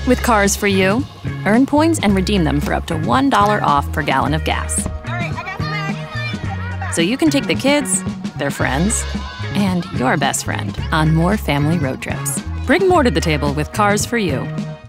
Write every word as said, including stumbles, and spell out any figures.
With Cars for You, earn points and redeem them for up to one dollar off per gallon of gas. All right, I got snacks. So you can take the kids, their friends, and your best friend on more family road trips. Bring more to the table with Cars for You.